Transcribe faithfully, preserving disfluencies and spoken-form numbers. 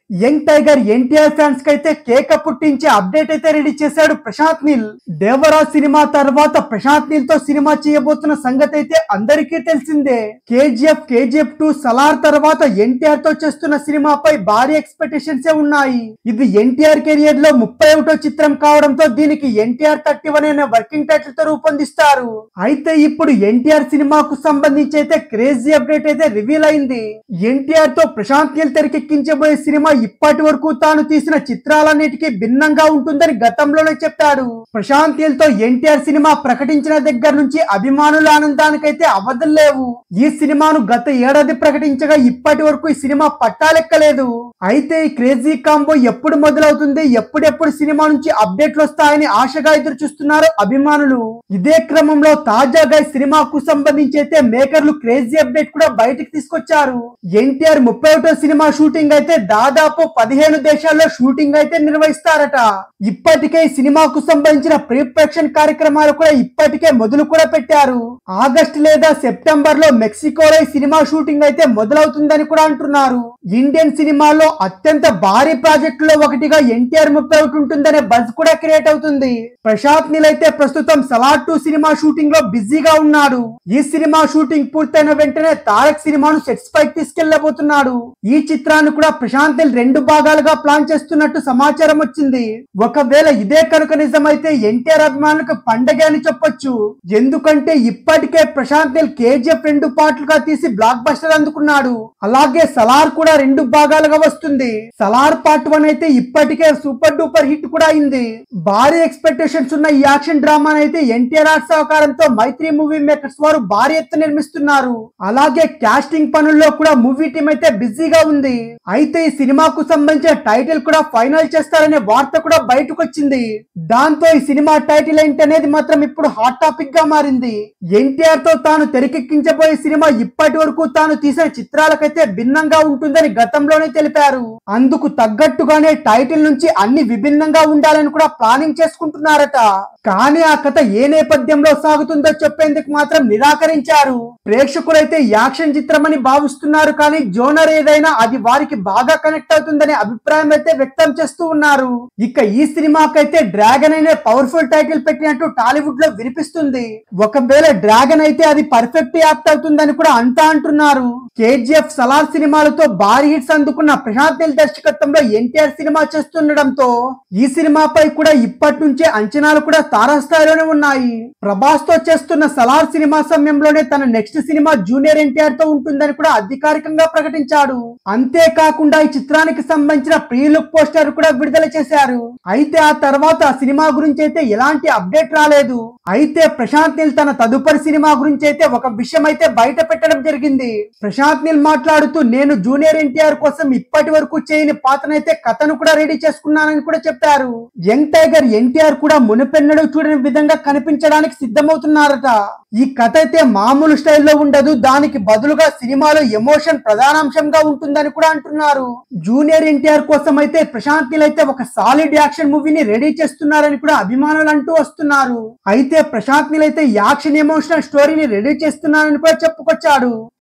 Young tiger NTR fans కి అయితే కేక పుట్టించే అప్డేట్ అయితే రెడీ చేశాడు ప్రశాంత్ నీల్. దేవరాజ్ సినిమా తర్వాత ప్రశాంత్ నీల్ తో సినిమా చేయబోతున్న సంగతి అయితే అందరికీ తెలిసిందే. కేజీఎఫ్ కేజీఎఫ్ టూ సలార్ తర్వాత ఎన్టీఆర్ తో చేస్తున్న సినిమాపై భారీ ఎక్స్పెక్టేషన్స్ ఉన్నాయి. ఇది ఎన్టీఆర్ కెరియర్ లో ముప్పై ఒకటో చిత్రం కావడంతో దీనికి ఎన్టీఆర్ థర్టీ వన్ అనే వర్కింగ్ టైటిల్ తో రూపొందిస్తారు. అయితే ఇప్పుడు ఎన్టీఆర్ సినిమాకు సంబంధించి అయితే క్రేజీ అప్డేట్ అయితే రివీల్ అయింది. ఎన్టీఆర్ తో ప్రశాంత్ నీల్ తెరకెక్కించబోయే సినిమా ఇప్పటి వరకు తాను తీసిన చిత్రాలన్నిటికీ భిన్నంగా ఉంటుందని గతంలోనే చెప్పాడు. ప్రశాంత్ నీల్ తో ఎన్టీఆర్ సినిమా ప్రకటించిన దగ్గర నుంచి అభిమానుల ఆనందానికైతే అవధులు లేవు. ఈ సినిమాను గత ఏడాది ప్రకటించగా ఇప్పటి వరకు ఈ సినిమా పట్టాలెక్కలేదు. అయితే ఈ క్రేజీ కాంబో ఎప్పుడు మొదలవుతుంది, ఎప్పుడెప్పుడు సినిమా నుంచి అప్డేట్లు వస్తాయని ఆశగా ఎదురు చూస్తున్నారు అభిమానులు. ఇదే క్రమంలో తాజాగా ఈ సినిమాకు సంబంధించి అయితే మేకర్లు క్రేజీ అప్డేట్ కూడా బయటకు తీసుకొచ్చారు. ఎన్టీఆర్ ముప్పై ఒకటో సినిమా షూటింగ్ అయితే దాదాపు పదిహేను దేశాల్లో షూటింగ్ అయితే నిర్వహిస్తారట. ఇప్పటికే ఈ సినిమాకు సంబంధించిన ప్రీ ప్రొడక్షన్ కార్యక్రమాలు కూడా ఇప్పటికే మొదలు కూడా పెట్టారు. ఆగస్టు లేదా సెప్టెంబర్ లో మెక్సికోలో ఈ సినిమా షూటింగ్ అయితే మొదలవుతుందని కూడా అంటున్నారు. ఇండియన్ సినిమాలో అత్యంత భారీ ప్రాజెక్టులో ఒకటిగా ఎన్టీఆర్ ముప్పై ఒకటి ఉంటుందనే బజ్ కూడా క్రియేట్ అవుతుంది. ప్రశాంత్ నీల్ అయితే ప్రస్తుతం సలార్ టూ సినిమా షూటింగ్ లో బిజీగా ఉన్నాడు. ఈ సినిమా షూటింగ్ పూర్తయిన వెంటనే తారక్ సినిమాను సెట్స్ పైకి తీసుకెళ్లబోతున్నాడు. ఈ చిత్రాన్ని కూడా ప్రశాంత్ నీల్ రెండు భాగాలుగా ప్లాన్ చేస్తున్నట్టు సమాచారం వచ్చింది. ఒకవేళ ఇదే కనుక నిజమైతే ఎన్టీఆర్ అభిమానులకు పండగ అని చెప్పొచ్చు. ఎందుకంటే ఇప్పటికే ప్రశాంత్ నీల్ కేజీఎఫ్ రెండు పార్ట్లుగా తీసి బ్లాక్ బస్టర్ అందుకున్నాడు. అలాగే సలార్ కూడా రెండు భాగాలుగా వస్తుంది. సలార్ పార్ట్ వన్ అయితే ఇప్పటికే సూపర్ డూపర్ హిట్ కూడా అయింది. భారీ ఎక్స్పెక్టేషన్స్ ఉన్న ఈ యాక్షన్ డ్రామాని అయితే ఎన్టీఆర్ ఆర్ట్ సహకారంతో మైత్రి మూవీ మేకర్స్ వారు భారీ ఎత్తున నిర్మిస్తున్నారు. అలాగే కాస్టింగ్ పనుల్లో కూడా మూవీ టీం అయితే బిజీగా ఉంది. అయితే ఈ సినిమాకు సంబంధించిన టైటిల్ కూడా ఫైనల్ చేస్తారనే వార్త కూడా బయటకు వచ్చింది. దాంతో ఈ సినిమా టైటిల్ ఏంటనేది మాత్రం ఇప్పుడు హాట్ టాపిక్ గా మారింది. ఎన్టీఆర్ తో తాను తెరకెక్కించబోయే సినిమా ఇప్పటి వరకు తాను తీసిన చిత్రాలకైతే భిన్నంగా ఉంటుందని గతంలోనే తెలిపారు. అందుకు తగ్గట్టుగానే టైటిల్ నుంచి అన్ని విభిన్నంగా ఉండాలని కూడా ప్లానింగ్ చేసుకుంటున్నారట. కానీ ఆ కథ ఏ నేపథ్యంలో సాగుతుందో చెప్పేందుకు మాత్రం నిరాకరించారు. ప్రేక్షకులైతే యాక్షన్ చిత్రమని భావిస్తున్నారు, కానీ జోనర్ ఏదైనా అది వారికి బాగా కనెక్ట్ అవుతుందనే అభిప్రాయం అయితే వ్యక్తం చేస్తూ ఉన్నారు. ఇక ఈ సినిమాకైతే డ్రాగన్ అనే పవర్ఫుల్ టైటిల్ పెట్టినట్టు టాలీవుడ్ లో వినిపిస్తుంది. ఒకవేళ డ్రాగన్ అయితే అది పర్ఫెక్ట్ యాప్ట్ అవుతుందని కూడా అంతా అంటున్నారు. కేజీఎఫ్ సలార్ సినిమాలతో భారీ హిట్స్ అందుకున్న ప్రశాంత్ నీల్ దర్శకత్వంలో ఎన్టీఆర్ సినిమా చేస్తుండటంతో ఈ సినిమాపై కూడా ఇప్పటి నుంచే అంచనాలు కూడా తారాస్థాయిలోనే ఉన్నాయి. ప్రభాస్ తో చేస్తున్న సలార్ సినిమా సమయంలోనే తన నెక్స్ట్ సినిమా జూనియర్ ఎన్టీఆర్ తో ఉంటుందని కూడా అధికారికంగా ప్రకటించాడు. అంతేకాకుండా ఈ చిత్రానికి సంబంధించిన ప్రీ లుక్ పోస్టర్ కూడా విడుదల చేశారు. అయితే ఆ తర్వాత ఆ సినిమా గురించి అయితే ఎలాంటి అప్డేట్ రాలేదు. అయితే ప్రశాంత్ నీల్ తన తదుపరి సినిమా గురించి అయితే ఒక విషయం అయితే బయట పెట్టడం జరిగింది. ప్రశాంత్ నీల్ మాట్లాడుతూ, నేను జూనియర్ ఎన్టీఆర్ కోసం ఇప్పటి వరకు చేయని పాత్రనైతే కథను కూడా రెడీ చేసుకున్నానని కూడా చెప్పారు. యంగ్ టైగర్ ఎన్టీఆర్ కూడా మునుపెన్నడూ చూడని విధంగా కనిపించడానికి సిద్ధమవుతున్నారట. ఈ కథ అయితే మామూలు స్టైల్లో ఉండదు, దానికి బదులుగా సినిమాలో ఎమోషన్ ప్రధానాంశంగా ఉంటుందని కూడా అంటున్నారు. జూనియర్ ఎన్టీఆర్ కోసం అయితే ప్రశాంత్ నీల్ అయితే ఒక సాలిడ్ యాక్షన్ మూవీని రెడీ చేస్తున్నారని కూడా అభిమానులు అంటూ వస్తున్నారు. అయితే ప్రశాంత్ నీల్ అయితే యాక్షన్ ఎమోషనల్ స్టోరీని రెడీ చేస్తున్నారని కూడా చెప్పుకొచ్చాడు.